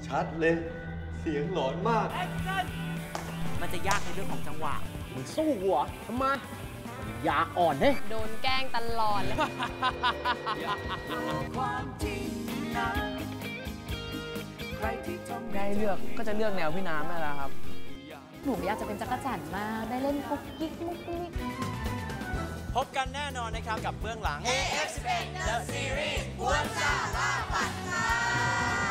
ชัดเลย เสียงหลอนมากมันจะยากในเรื่องของจังหวะมึงสู้หัวทำไมอยาอ่อนเฮ้ยโดนแกล้งตลอดเลยได้เลือกก็จะเลือกแนวพี่น้ำนั่นแหละครับหนูอยากจะเป็นจักรจั่นมากได้เล่นกุ๊กกิ๊กมุกมิกพบกันแน่นอนนะครับกับเบื้องหลัง AF11 The Series กวนซ่าล่าฝันค่ะ